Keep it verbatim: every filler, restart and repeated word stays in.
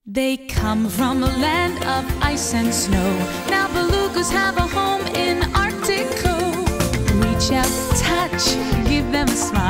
They come from a land of ice and snow. Now belugas have a home in Arctico. Reach out, touch, give them a smile.